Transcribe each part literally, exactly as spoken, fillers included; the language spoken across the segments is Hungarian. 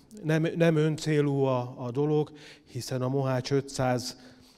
nem, nem öncélú a, a dolog, hiszen a Mohács ötszáz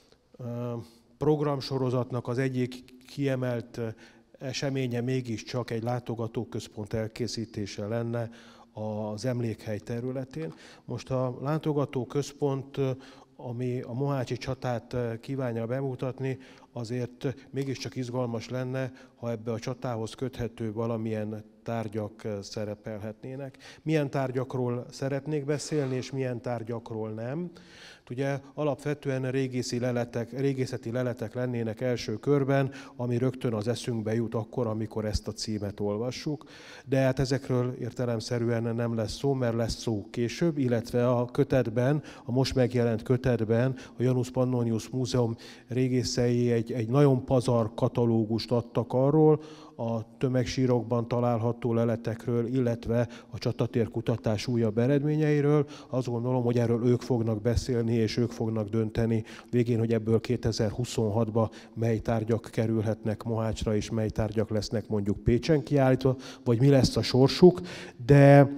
programsorozatnak az egyik kiemelt eseménye mégiscsak egy látogatóközpont elkészítése lenne az emlékhely területén. Most a látogatóközpont, ami a mohácsi csatát kívánja bemutatni, azért mégiscsak izgalmas lenne, ha ebbe a csatához köthető valamilyen tárgyak szerepelhetnének. Milyen tárgyakról szeretnék beszélni, és milyen tárgyakról nem. Ugye alapvetően régészi leletek, régészeti leletek lennének első körben, ami rögtön az eszünkbe jut akkor, amikor ezt a címet olvassuk. De hát ezekről értelemszerűen nem lesz szó, mert lesz szó később, illetve a kötetben, a most megjelent kötetben a Janus Pannonius Múzeum régészei egy, egy nagyon pazar katalógust adtak arról, a tömegsírokban található leletekről, illetve a csatatérkutatás újabb eredményeiről. Azt gondolom, hogy erről ők fognak beszélni, és ők fognak dönteni végén, hogy ebből kétezer-huszonhatban mely tárgyak kerülhetnek Mohácsra, és mely tárgyak lesznek mondjuk Pécsen kiállítva, vagy mi lesz a sorsuk. De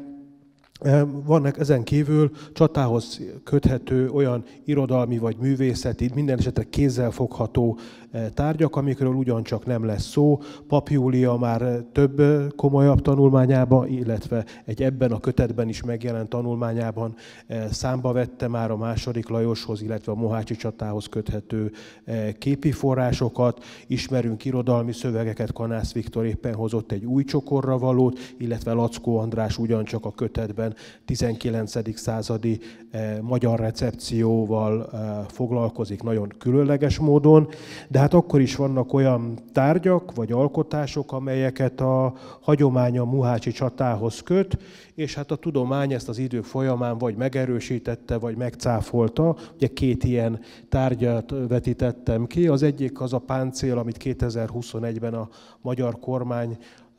vannak ezen kívül csatához köthető olyan irodalmi vagy művészeti, minden esetre kézzelfogható tárgyak, amikről ugyancsak nem lesz szó. Pap Júlia már több komolyabb tanulmányában, illetve egy ebben a kötetben is megjelent tanulmányában számba vette már a második Lajoshoz, illetve a mohácsi csatához köthető képi forrásokat. Ismerünk irodalmi szövegeket, Kanász Viktor éppen hozott egy új csokorra valót, illetve Lackó András ugyancsak a kötetben tizenkilencedik századi magyar recepcióval foglalkozik nagyon különleges módon, de hát akkor is vannak olyan tárgyak vagy alkotások, amelyeket a hagyomány a mohácsi csatához köt, és hát a tudomány ezt az idők folyamán vagy megerősítette, vagy megcáfolta. Ugye két ilyen tárgyat vetítettem ki. Az egyik az a páncél, amit kétezer-huszonegyben a magyar kormány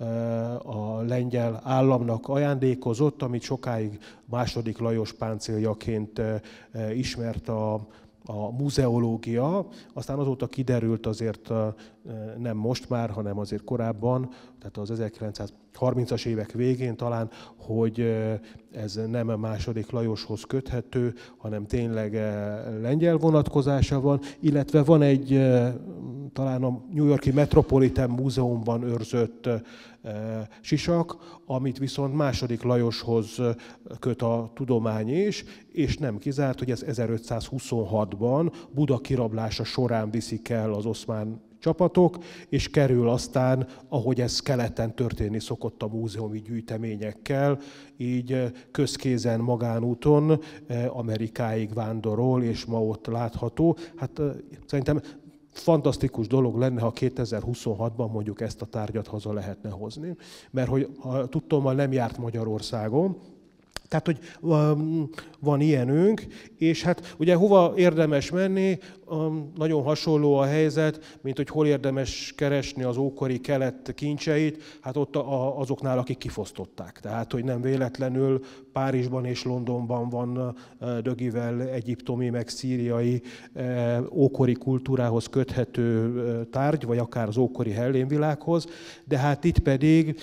a lengyel államnak ajándékozott, amit sokáig második Lajos páncéljaként ismert a, a muzeológia. Aztán azóta kiderült azért nem most már, hanem azért korábban, tehát az ezerkilencszázharmincas évek végén talán, hogy ez nem a második Lajoshoz köthető, hanem tényleg lengyel vonatkozása van, illetve van egy talán a New York-i Metropolitan Múzeumban őrzött sisak, amit viszont második Lajoshoz köt a tudomány is, és nem kizárt, hogy ez ezerötszázhuszonhatban Buda kirablása során viszik el az oszmán csapatok, és kerül aztán, ahogy ez keleten történni szokott a múzeumi gyűjteményekkel, így közkézen, magánúton Amerikáig vándorol, és ma ott látható. Hát szerintem fantasztikus dolog lenne, ha kétezer-huszonhatban mondjuk ezt a tárgyat haza lehetne hozni, mert hogy ha tudtommal nem járt Magyarországon, tehát, hogy van ilyenünk, és hát ugye hova érdemes menni, nagyon hasonló a helyzet, mint hogy hol érdemes keresni az ókori kelet kincseit, hát ott azoknál, akik kifosztották. Tehát, hogy nem véletlenül Párizsban és Londonban van dögivel egyiptomi, meg szíriai ókori kultúrához köthető tárgy, vagy akár az ókori hellénvilághoz, de hát itt pedig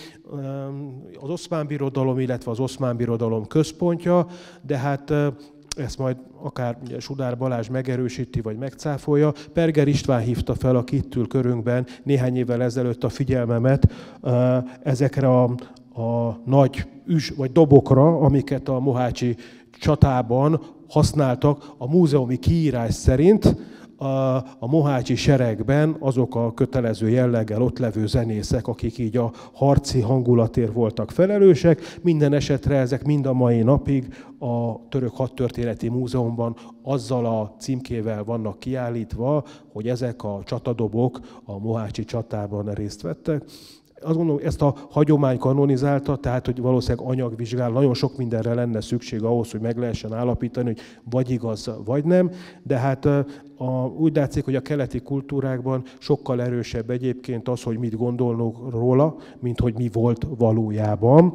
az oszmán birodalom, illetve az oszmán birodalom központja, de hát ezt majd akár ugye, Sudár Balázs megerősíti, vagy megcáfolja. Perger István hívta fel, aki itt ül körünkben néhány évvel ezelőtt a figyelmemet ezekre a, a nagy üs vagy dobokra, amiket a mohácsi csatában használtak a múzeumi kiírás szerint. A mohácsi seregben azok a kötelező jelleggel ott levő zenészek, akik így a harci hangulatért voltak felelősek. Minden esetre ezek mind a mai napig a Török Hadtörténeti Múzeumban azzal a címkével vannak kiállítva, hogy ezek a csatadobok a mohácsi csatában részt vettek. Azt gondolom, ezt a hagyomány kanonizálta, tehát hogy valószínűleg anyagvizsgál, nagyon sok mindenre lenne szükség ahhoz, hogy meg lehessen állapítani, hogy vagy igaz, vagy nem, de hát a, úgy látszik, hogy a keleti kultúrákban sokkal erősebb egyébként az, hogy mit gondolnunk róla, mint hogy mi volt valójában.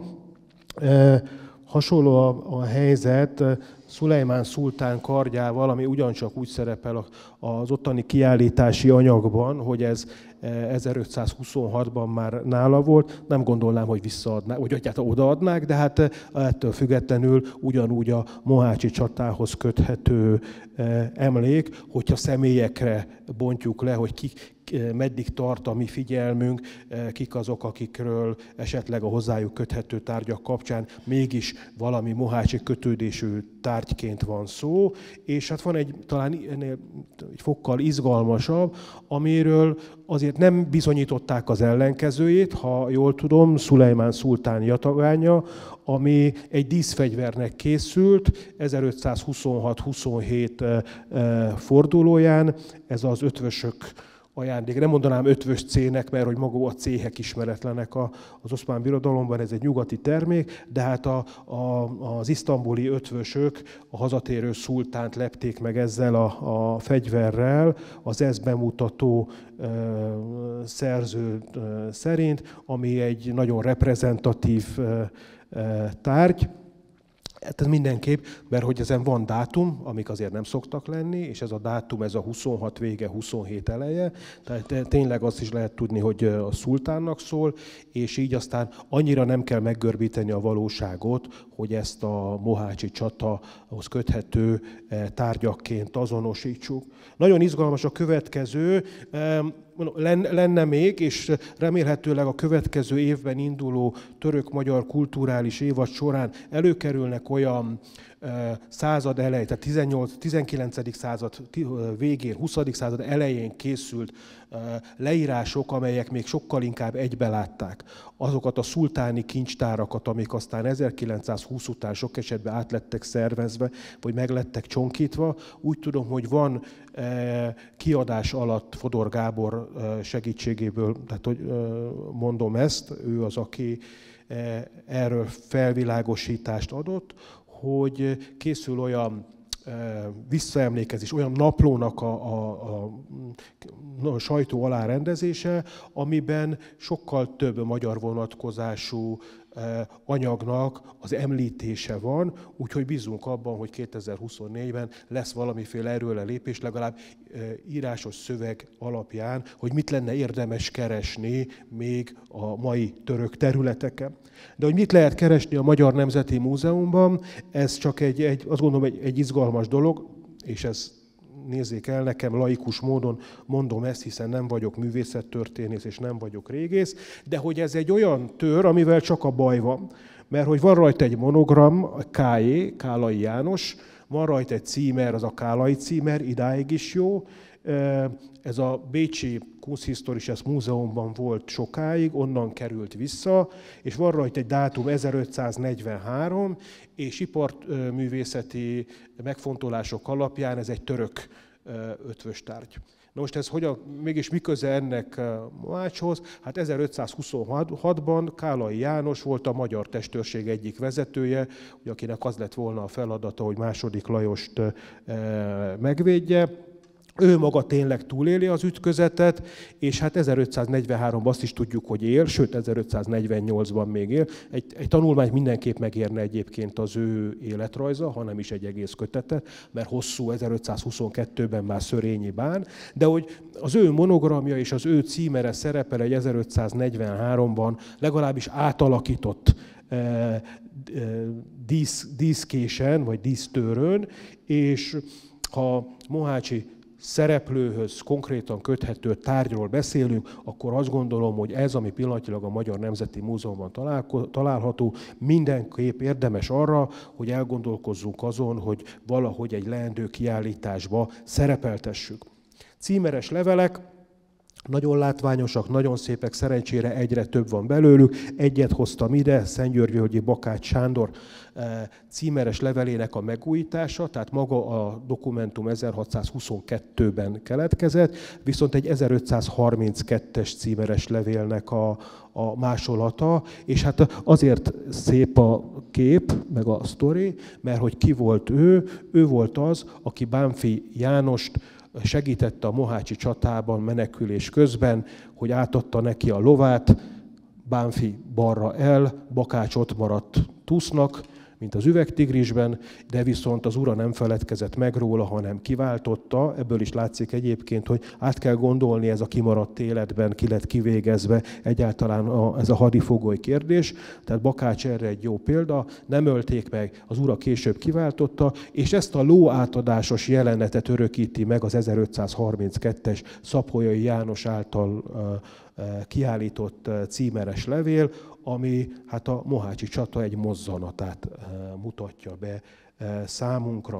E, hasonló a, a helyzet Szulejmán szultán kardjával, ami ugyancsak úgy szerepel az ottani kiállítási anyagban, hogy ez ezerötszázhuszonhatban már nála volt, nem gondolnám, hogy visszaadnák, vagy egyáltalán odaadnák, de hát ettől függetlenül ugyanúgy a mohácsi csatához köthető emlék, hogyha személyekre bontjuk le, hogy ki, meddig tart a mi figyelmünk, kik azok, akikről esetleg a hozzájuk köthető tárgyak kapcsán mégis valami mohácsi kötődésű tárgyként van szó, és hát van egy talán ennél egy fokkal izgalmasabb, amiről azért nem bizonyították az ellenkezőjét, ha jól tudom, Szulejmán szultán jatagánya, ami egy díszfegyvernek készült ezerötszázhuszonhat huszonhét fordulóján, ez az ötvösök ajándék. Nem mondanám ötvös cének, mert hogy maga a céhek ismeretlenek az Oszmán Birodalomban, ez egy nyugati termék, de hát a, a, az isztambuli ötvösök a hazatérő szultánt lepték meg ezzel a, a fegyverrel, az ezt bemutató e, szerző e, szerint, ami egy nagyon reprezentatív e, e, tárgy. Hát ez mindenképp, mert hogy ezen van dátum, amik azért nem szoktak lenni, és ez a dátum, ez a huszonhat vége, huszonhét eleje, tehát tényleg azt is lehet tudni, hogy a szultánnak szól, és így aztán annyira nem kell meggörbíteni a valóságot, hogy ezt a mohácsi csatahoz köthető tárgyakként azonosítsuk. Nagyon izgalmas a következő, lenne még, és remélhetőleg a következő évben induló török-magyar kulturális évad során előkerülnek olyan század elején, tehát tizenkilencedik század végén, huszadik század elején készült leírások, amelyek még sokkal inkább egybelátták azokat a szultáni kincstárakat, amik aztán ezerkilencszázhúsz után sok esetben át lettek szervezve, vagy meg lettek csonkítva. Úgy tudom, hogy van kiadás alatt Fodor Gábor segítségéből, tehát hogy mondom ezt, ő az, aki erről felvilágosítást adott, hogy készül olyan visszaemlékezés, olyan naplónak a, a, a, a sajtó alárendezése, amiben sokkal több magyar vonatkozású anyagnak az említése van, úgyhogy bízunk abban, hogy kétezer-huszonnégyben lesz valamiféle erőrelépés, legalább írásos szöveg alapján, hogy mit lenne érdemes keresni még a mai török területeken. De hogy mit lehet keresni a Magyar Nemzeti Múzeumban, ez csak egy, egy azt gondolom, egy, egy izgalmas dolog, és ez nézzék el, nekem laikus módon mondom ezt, hiszen nem vagyok művészettörténész, és nem vagyok régész, de hogy ez egy olyan tör, amivel csak a baj van. Mert hogy van rajta egy monogram, a ká é, Kálai János, van rajta egy címer, az a Kálai címer, idáig is jó. Ez a bécsi Kunsthistorisches Múzeumban volt sokáig, onnan került vissza, és van rajta egy dátum ezerötszáznegyvenhárom, és iparművészeti megfontolások alapján ez egy török ötvöstárgy. Na most ez hogyan, mégis mi köze ennek Mohácshoz? Hát ezerötszázhuszonhatban Kálai János volt a magyar testőrség egyik vezetője, akinek az lett volna a feladata, hogy második Lajost megvédje. Ő maga tényleg túléli az ütközetet, és hát ezerötszáznegyvenháromban azt is tudjuk, hogy él, sőt ezerötszáznegyvennyolcban még él. Egy, egy tanulmányt mindenképp megérne egyébként az ő életrajza, hanem is egy egész kötetet, mert hosszú, ezerötszázhuszonkettőben már Szörényi bán, de hogy az ő monogramja és az ő címere szerepel egy ezerötszáznegyvenháromban legalábbis átalakított eh, eh, dísz, díszkésen, vagy dísztőrön, és ha mohácsi szereplőhöz konkrétan köthető tárgyról beszélünk, akkor azt gondolom, hogy ez, ami pillanatilag a Magyar Nemzeti Múzeumban található, mindenképp érdemes arra, hogy elgondolkozzunk azon, hogy valahogy egy leendő kiállításba szerepeltessük. Címeres levelek, nagyon látványosak, nagyon szépek, szerencsére egyre több van belőlük. Egyet hoztam ide, Szentgyörgyvölgyi Bakács Sándor címeres levelének a megújítása, tehát maga a dokumentum ezerhatszázhuszonkettőben keletkezett, viszont egy ezerötszázharminckettes címeres levélnek a, a másolata, és hát azért szép a kép, meg a sztori, mert hogy ki volt ő, ő volt az, aki Bánffy Jánost segítette a mohácsi csatában menekülés közben, hogy átadta neki a lovát, Bánffy balra el, Bakács ott maradt Tusznak, mint az üvegtigrisben, de viszont az ura nem feledkezett meg róla, hanem kiváltotta. Ebből is látszik egyébként, hogy át kell gondolni, ez a kimaradt életben ki lett kivégezve egyáltalán a, ez a hadifogoly kérdés. Tehát Bakács erre egy jó példa, nem ölték meg, az ura később kiváltotta, és ezt a ló átadásos jelenetet örökíti meg az ezerötszázharminckettes Szapolyai János által kiállított címeres levél, ami hát a mohácsi csata egy mozzanatát mutatja be számunkra.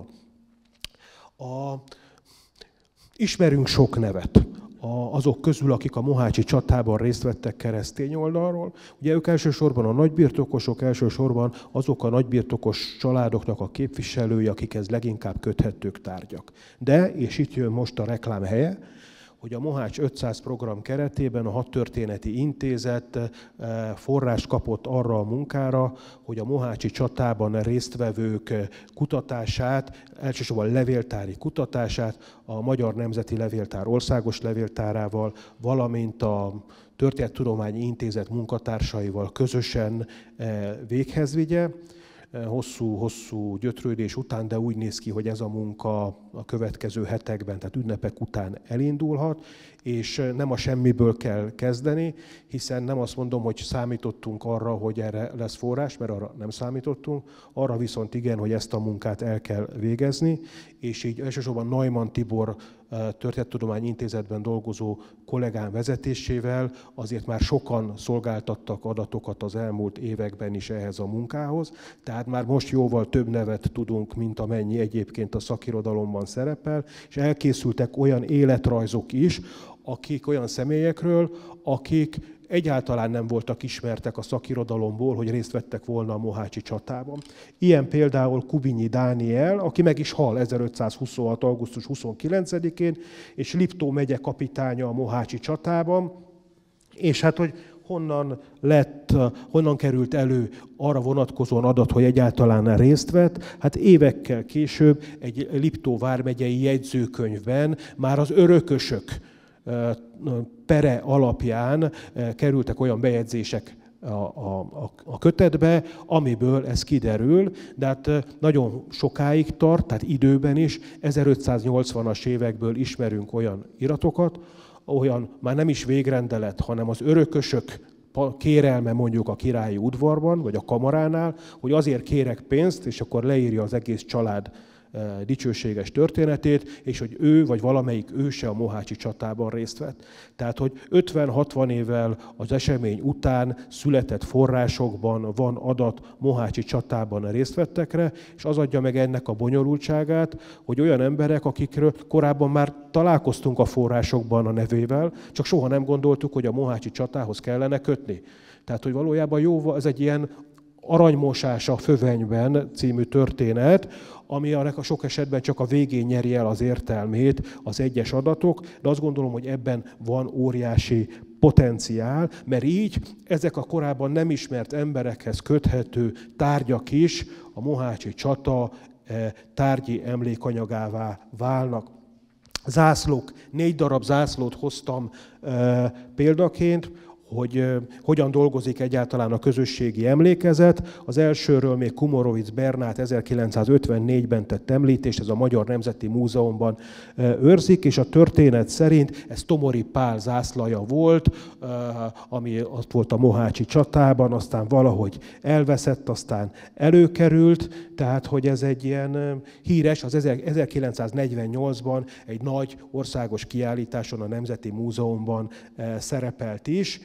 A, ismerünk sok nevet azok közül, akik a mohácsi csatában részt vettek keresztény oldalról. Ugye ők elsősorban a nagybirtokosok, elsősorban azok a nagybirtokos családoknak a képviselői, akikhez leginkább köthetők tárgyak. De, és itt jön most a reklám helye, hogy a Mohács ötszáz program keretében a Hadtörténeti Intézet forrást kapott arra a munkára, hogy a mohácsi csatában résztvevők kutatását, elsősorban levéltári kutatását a Magyar Nemzeti Levéltár országos levéltárával, valamint a Történettudományi Intézet munkatársaival közösen véghez vigye. Hosszú-hosszú gyötrődés után, de úgy néz ki, hogy ez a munka a következő hetekben, tehát ünnepek után elindulhat, és nem a semmiből kell kezdeni, hiszen nem azt mondom, hogy számítottunk arra, hogy erre lesz forrás, mert arra nem számítottunk, arra viszont igen, hogy ezt a munkát el kell végezni, és így elsősorban Neumann Tibor Történettudományi Intézetben dolgozó kollégám vezetésével azért már sokan szolgáltattak adatokat az elmúlt években is ehhez a munkához, tehát már most jóval több nevet tudunk, mint amennyi egyébként a szakirodalomban szerepel, és elkészültek olyan életrajzok is, akik olyan személyekről, akik egyáltalán nem voltak ismertek a szakirodalomból, hogy részt vettek volna a mohácsi csatában. Ilyen például Kubinyi Dániel, aki meg is hal ezerötszázhuszonhat. augusztus huszonkilencedikén, és Liptó megye kapitánya a mohácsi csatában, és hát, hogy honnan lett, honnan került elő arra vonatkozóan adat, hogy egyáltalán részt vett, hát évekkel később egy Liptó vármegyei jegyzőkönyvben már az örökösök pere alapján kerültek olyan bejegyzések a, a, a kötetbe, amiből ez kiderül, de hát nagyon sokáig tart, tehát időben is, ezerötszáznyolcvanas évekből ismerünk olyan iratokat, olyan már nem is végrendelet, hanem az örökösök kérelme mondjuk a királyi udvarban, vagy a kamaránál, hogy azért kérek pénzt, és akkor leírja az egész család dicsőséges történetét, és hogy ő vagy valamelyik őse a mohácsi csatában részt vett. Tehát, hogy ötven-hatvan évvel az esemény után született forrásokban van adat mohácsi csatában részt vettekre, és az adja meg ennek a bonyolultságát, hogy olyan emberek, akikről korábban már találkoztunk a forrásokban a nevével, csak soha nem gondoltuk, hogy a mohácsi csatához kellene kötni. Tehát, hogy valójában jó, ez egy ilyen Aranymosás a Fövenyben című történet, ami a sok esetben csak a végén nyeri el az értelmét az egyes adatok, de azt gondolom, hogy ebben van óriási potenciál, mert így ezek a korábban nem ismert emberekhez köthető tárgyak is a mohácsi csata tárgyi emlékanyagává válnak. Zászlók, négy darab zászlót hoztam példaként, hogy hogyan dolgozik egyáltalán a közösségi emlékezet. Az elsőről még Kumorovic Bernát ezerkilencszázötvennégyben tett említést, ez a Magyar Nemzeti Múzeumban őrzik, és a történet szerint ez Tomori Pál zászlaja volt, ami ott volt a mohácsi csatában, aztán valahogy elveszett, aztán előkerült, tehát hogy ez egy ilyen híres, az ezerkilencszáznegyvennyolcban egy nagy országos kiállításon a Nemzeti Múzeumban szerepelt is.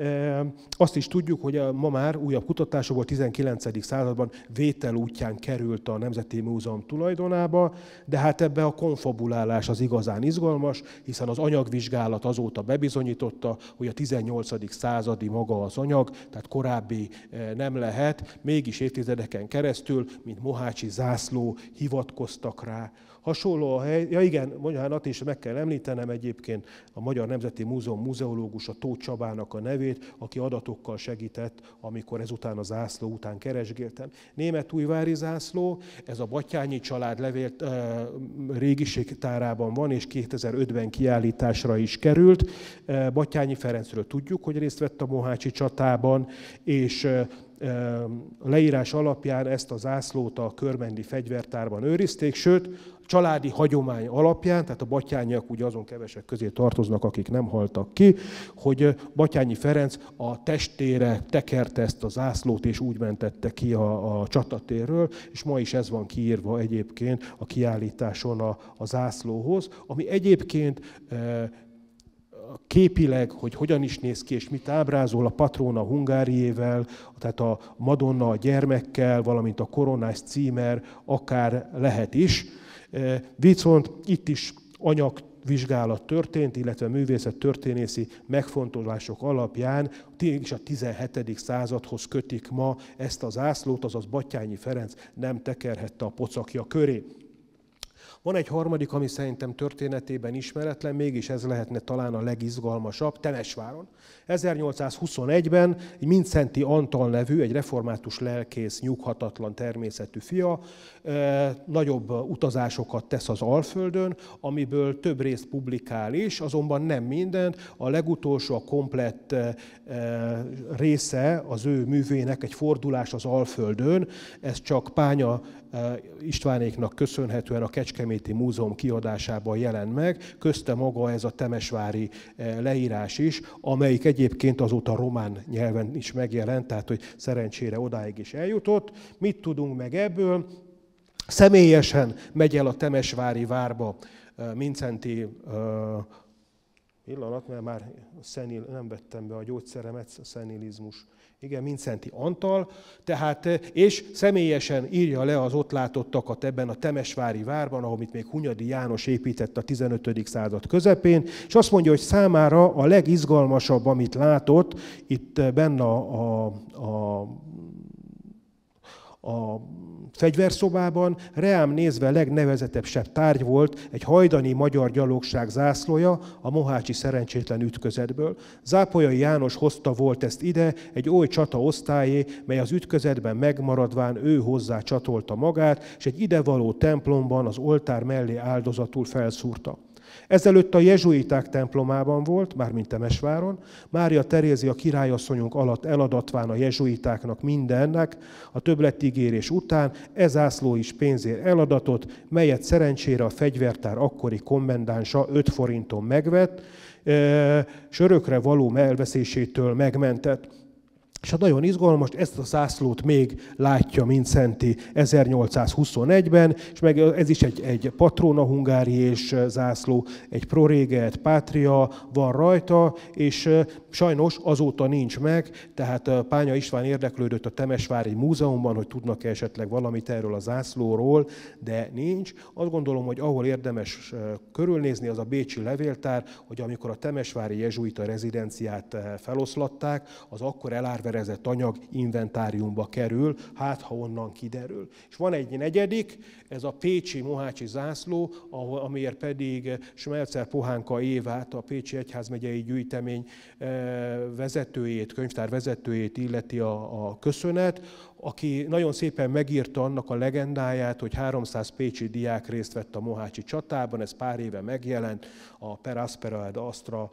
Azt is tudjuk, hogy ma már újabb kutatásokból tizenkilencedik században vétel útján került a Nemzeti Múzeum tulajdonába, de hát ebbe a konfabulálás az igazán izgalmas, hiszen az anyagvizsgálat azóta bebizonyította, hogy a tizennyolcadik századi maga az anyag, tehát korábbi nem lehet, mégis évtizedeken keresztül, mint mohácsi zászló hivatkoztak rá. Hasonló a hely, ja igen, bocsánat, és meg kell említenem egyébként a Magyar Nemzeti Múzeum muzeológusa Tóth Csabának a nevét, nevét, aki adatokkal segített, amikor ezután a zászló után keresgéltem. Németújvári zászló, ez a Batthyány család levél e, régiségtárában van, és kétezer-ötben kiállításra is került. E, Batthyány Ferencről tudjuk, hogy részt vett a mohácsi csatában, és e, a leírás alapján ezt a zászlót a körmendi fegyvertárban őrizték, sőt, családi hagyomány alapján, tehát a Batthyányak ugye azon kevesek közé tartoznak, akik nem haltak ki, hogy Batthyány Ferenc a testére tekerte ezt a zászlót, és úgy mentette ki a, a csatatérről, és ma is ez van kiírva egyébként a kiállításon a, a zászlóhoz, ami egyébként e, képileg, hogy hogyan is néz ki, és mit ábrázol a Patrona Hungáriével, tehát a Madonna a gyermekkel, valamint a koronás címer akár lehet is. Viszont itt is anyagvizsgálat történt, illetve művészettörténészi megfontolások alapján és a tizenhetedik századhoz kötik ma ezt a zászlót, azaz Batthyány Ferenc nem tekerhette a pocakja köré. Van egy harmadik, ami szerintem történetében ismeretlen, mégis ez lehetne talán a legizgalmasabb, Temesváron. ezernyolcszázhuszonegyben egy Mindszenty Antal nevű, egy református lelkész, nyughatatlan természetű fia nagyobb utazásokat tesz az Alföldön, amiből több részt publikál is, azonban nem mindent. A legutolsó, a komplett része az ő művének, egy fordulás az Alföldön, ez csak Pánya Istvánéknak köszönhetően a Kecskeméti Múzeum kiadásában jelent meg, közte maga ez a temesvári leírás is, amelyik egyébként azóta román nyelven is megjelent, tehát hogy szerencsére odáig is eljutott. Mit tudunk meg ebből? Személyesen megy el a temesvári várba Mindszenty, pillanat, mert már szenil, nem vettem be a gyógyszeremet, a szenilizmus. Igen, Mindszenty Antal, tehát, és személyesen írja le az ott látottakat ebben a temesvári várban, ahol itt még Hunyadi János épített a tizenötödik század közepén, és azt mondja, hogy számára a legizgalmasabb, amit látott, itt benne a, a, a, a fegyverszobában, reám nézve legnevezetesebb tárgy volt egy hajdani magyar gyalogság zászlója a mohácsi szerencsétlen ütközetből. Zápolyai János hozta volt ezt ide, egy oly csata osztályé, mely az ütközetben megmaradván ő hozzá csatolta magát, és egy idevaló templomban az oltár mellé áldozatul felszúrta. Ezelőtt a jezsuiták templomában volt, mármint Temesváron, Mária Terézia királyasszonyunk alatt eladatván a jezsuitáknak mindennek, a többletígérés után e zászló is pénzért eladatott, melyet szerencsére a fegyvertár akkori kommendánsa öt forinton megvett, s örökre való elveszésétől megmentett. És hát nagyon izgalmas, ezt a zászlót még látja Mindszenty ezernyolcszázhuszonegyben, és meg ez is egy, egy Patrona Hungáriés zászló, egy Prorege et Patria van rajta, és sajnos azóta nincs meg, tehát Pánya István érdeklődött a Temesvári Múzeumban, hogy tudnak-e esetleg valamit erről a zászlóról, de nincs. Azt gondolom, hogy ahol érdemes körülnézni, az a bécsi levéltár, hogy amikor a temesvári jezsuita rezidenciát feloszlatták, az akkor elárverezett anyag inventáriumba kerül, hát ha onnan kiderül. És van egy negyedik, ez a pécsi mohácsi zászló, amiért pedig Smeltzer Pohánka Évát, a Pécsi Egyházmegyei Gyűjtemény vezetőjét, könyvtár vezetőjét illeti a, a köszönet, aki nagyon szépen megírta annak a legendáját, hogy háromszáz pécsi diák részt vett a mohácsi csatában, ez pár éve megjelent a Per Aspera ad Astra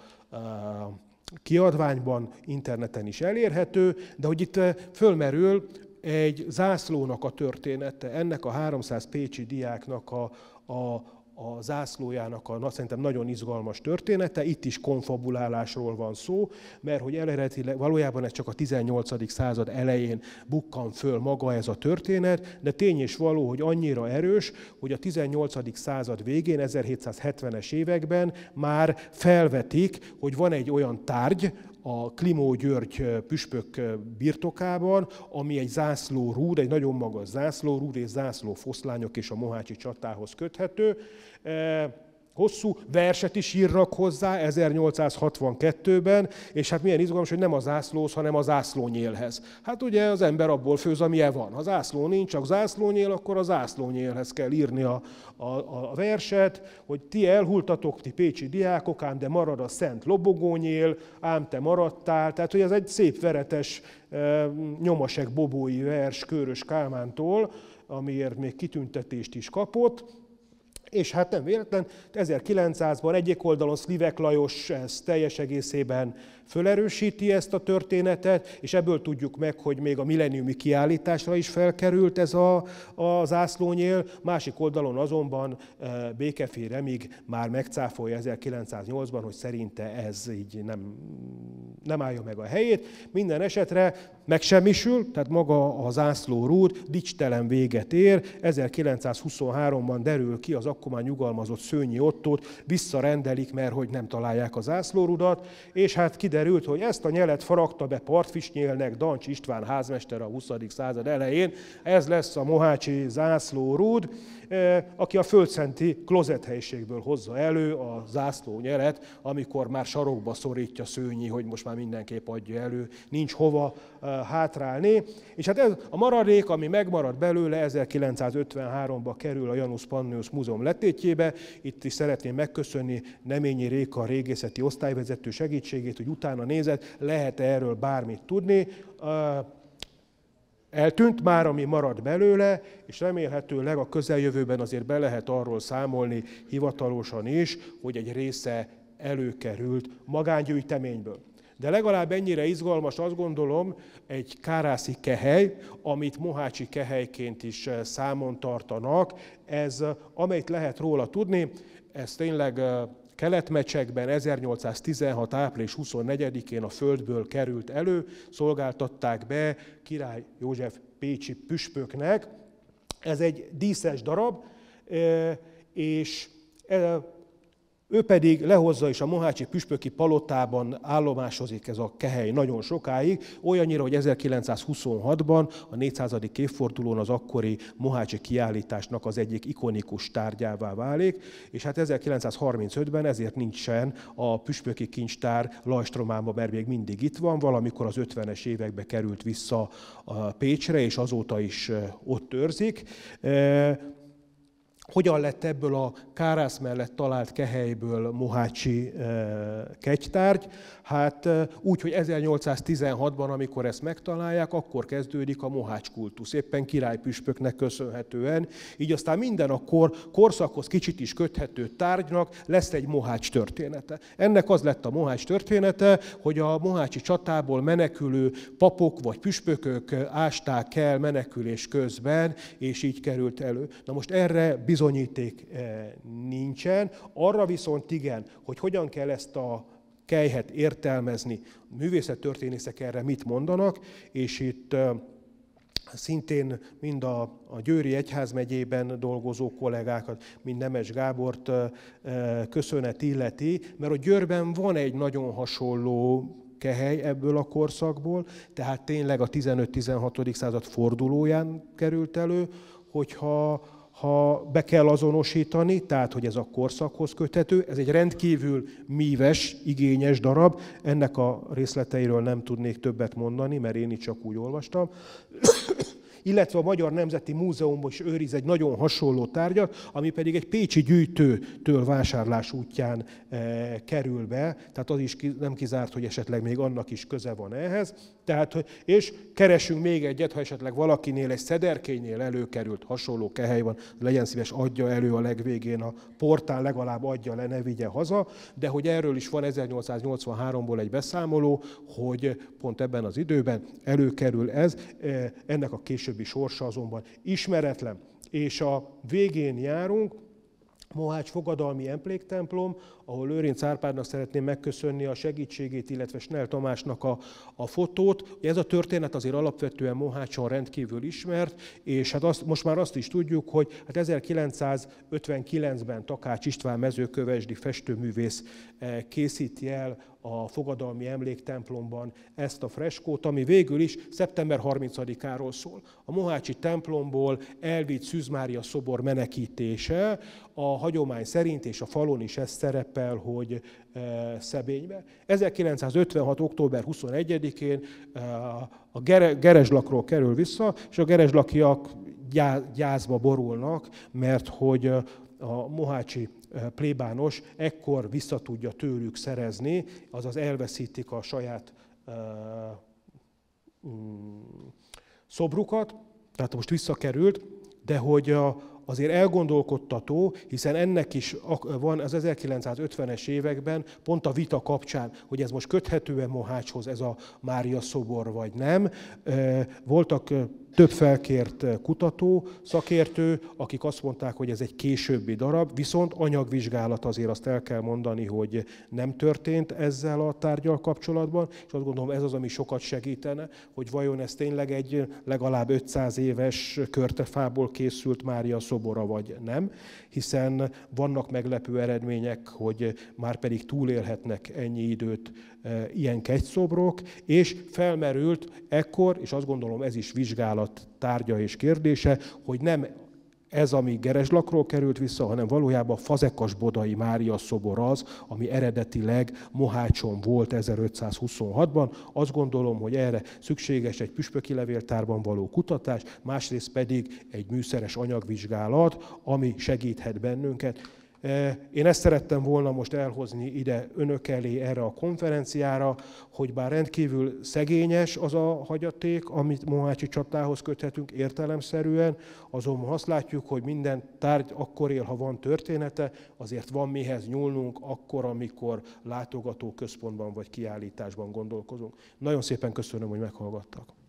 kiadványban, interneten is elérhető, de hogy itt fölmerül egy zászlónak a története, ennek a háromszáz pécsi diáknak a, a a zászlójának a szerintem nagyon izgalmas története. Itt is konfabulálásról van szó, mert hogy eredetileg valójában ez csak a tizennyolcadik század elején bukkan föl maga ez a történet, de tény és való, hogy annyira erős, hogy a tizennyolcadik század végén, ezerhétszázhetvenes években már felvetik, hogy van egy olyan tárgy, a Klimó György püspök birtokában, ami egy zászlórúd, egy nagyon magas zászlórúd és zászlófoszlányok és a mohácsi csatához köthető. hosszú, verset is írnak hozzá ezernyolcszázhatvankettőben, és hát milyen izgalmas, hogy nem a zászlóhoz, hanem a zászlónyélhez. Hát ugye az ember abból főz, amilyen van. Ha zászló nincs, csak zászlónyél, akkor a zászlónyélhez kell írni a, a, a verset, hogy ti elhultatok, ti pécsi diákok, ám de marad a szent lobogónyél, ám te maradtál. Tehát, hogy ez egy szép veretes e, nyomasek bobói vers Kőrös Kálmántól, amiért még kitüntetést is kapott. És hát nem véletlen, ezerkilencszázban egyik oldalon Szlivek Lajos ezt teljes egészében fölerősíti ezt a történetet, és ebből tudjuk meg, hogy még a milleniumi kiállításra is felkerült ez a, a zászlónyél. Másik oldalon azonban Békefély Remig már megcáfolja ezerkilencszáznyolcban, hogy szerinte ez így nem, nem állja meg a helyét. Minden esetre megsemmisül, tehát maga a zászlórúd dicstelen véget ér. ezerkilencszázhuszonháromban derül ki, az akkor már nyugalmazott Szőnyi Ottót visszarendelik, mert hogy nem találják a zászlórudat, és hát kiderült, hogy ezt a nyelet faragta be Partfisnyélnek Dancs István házmester a huszadik század elején. Ez lesz a mohácsi zászlórúd, aki a földszenti klozethelyiségből hozza elő a zászlónyelet, amikor már sarokba szorítja Szőnyi, hogy most már mindenképp adja elő, nincs hova hátrálni. És hát ez a maradék, ami megmarad belőle, ezerkilencszázötvenháromban kerül a Janus Pannonius Múzeum letétjébe. Itt is szeretném megköszönni Neményi Réka, a régészeti osztályvezető segítségét, hogy utána nézett, lehet erről bármit tudni. Eltűnt már, ami marad belőle, és remélhetőleg a közeljövőben azért be lehet arról számolni hivatalosan is, hogy egy része előkerült magángyűjteményből. De legalább ennyire izgalmas, azt gondolom, egy kárászi kehely, amit mohácsi kehelyként is számon tartanak. Ez, amelyet lehet róla tudni, ez tényleg Keletmecsekben ezernyolcszáztizenhat. április huszonnegyedikén a földből került elő, szolgáltatták be Király József pécsi püspöknek. Ez egy díszes darab, és ő pedig lehozza, és a mohácsi püspöki palotában állomásozik ez a kehely nagyon sokáig, olyannyira, hogy ezerkilencszázhuszonhatban a négyszázadik évfordulón az akkori mohácsi kiállításnak az egyik ikonikus tárgyává válik, és hát ezerkilencszázharmincötben ezért nincsen a püspöki kincstár Lajstrománban, mert még mindig itt van, valamikor az ötvenes évekbe került vissza a Pécsre, és azóta is ott őrzik. Hogyan lett ebből a Kárász mellett talált kehelyből mohácsi e, kegytárgy? Hát e, úgy, hogy ezernyolcszáztizenhatban, amikor ezt megtalálják, akkor kezdődik a mohács kultusz, éppen királypüspöknek köszönhetően. Így aztán minden a kor, korszakhoz kicsit is köthető tárgynak lesz egy mohács története. Ennek az lett a mohács története, hogy a mohácsi csatából menekülő papok vagy püspökök ásták el menekülés közben, és így került elő. Na most erre bizonyíték nincsen, arra viszont igen, hogy hogyan kell ezt a kelyhet értelmezni, a művészettörténészek erre mit mondanak, és itt szintén mind a, a Győri Egyházmegyében dolgozó kollégákat, mind Nemes Gábort köszönet illeti, mert a Győrben van egy nagyon hasonló kehely ebből a korszakból, tehát tényleg a tizenöt-tizenhatodik század fordulóján került elő, hogyha ha be kell azonosítani, tehát hogy ez a korszakhoz köthető, ez egy rendkívül míves, igényes darab, ennek a részleteiről nem tudnék többet mondani, mert én itt csak úgy olvastam. Illetve a Magyar Nemzeti Múzeumban is őriz egy nagyon hasonló tárgyat, ami pedig egy pécsi gyűjtőtől vásárlás útján e, kerül be, tehát az is nem kizárt, hogy esetleg még annak is köze van ehhez. Tehát, és keresünk még egyet, ha esetleg valakinél egy szederkénynél előkerült hasonló kehely van, legyen szíves, adja elő a legvégén a portán, legalább adja le, ne vigye haza, de hogy erről is van ezernyolcszáznyolcvanháromból egy beszámoló, hogy pont ebben az időben előkerül ez, ennek a későbbi sorsa azonban ismeretlen. És a végén járunk, Mohács fogadalmi emléktemplom, ahol Lőrinc Árpádnak szeretném megköszönni a segítségét, illetve Snell Tamásnak a, a fotót. Ez a történet azért alapvetően Mohácson rendkívül ismert, és hát azt, most már azt is tudjuk, hogy hát ezerkilencszázötvenkilencben Takács István mezőkövesdi festőművész készíti el a fogadalmi emléktemplomban ezt a freskót, ami végül is szeptember harmincadikáról szól. A mohácsi templomból elvitt Szűz Mária szobor menekítése, a hagyomány szerint, és a falon is ez szerepel, hogy e, Szebénybe. ezerkilencszázötvenhat. október huszonegyedikén e, a Gerezslakról kerül vissza, és a gerezslakiak gyászba borulnak, mert hogy a mohácsi plébános ekkor vissza tudja tőlük szerezni, azaz elveszítik a saját uh, um, szobrukat, tehát most visszakerült, de hogy a, azért elgondolkodtató, hiszen ennek is van az ezerkilencszázötvenes években, pont a vita kapcsán, hogy ez most köthető-e Mohácshoz, ez a Mária szobor, vagy nem. Voltak több felkért kutató, szakértő, akik azt mondták, hogy ez egy későbbi darab, viszont anyagvizsgálat azért azt el kell mondani, hogy nem történt ezzel a tárggyal kapcsolatban, és azt gondolom ez az, ami sokat segítene, hogy vajon ez tényleg egy legalább ötszáz éves körtefából készült Mária szobora, vagy nem, hiszen vannak meglepő eredmények, hogy már pedig túlélhetnek ennyi időt ilyen kegyszobrok, és felmerült ekkor, és azt gondolom ez is vizsgálat tárgya és kérdése, hogy nem ez, ami Gerezslakról került vissza, hanem valójában Fazekas-Bodai Mária szobor az, ami eredetileg Mohácson volt ezerötszázhuszonhatban. Azt gondolom, hogy erre szükséges egy püspöki levéltárban való kutatás, másrészt pedig egy műszeres anyagvizsgálat, ami segíthet bennünket. Én ezt szerettem volna most elhozni ide önök elé erre a konferenciára, hogy bár rendkívül szegényes az a hagyaték, amit mohácsi csatához köthetünk értelemszerűen, azonban azt látjuk, hogy minden tárgy akkor él, ha van története, azért van mihez nyúlnunk akkor, amikor látogatóközpontban vagy kiállításban gondolkozunk. Nagyon szépen köszönöm, hogy meghallgattak.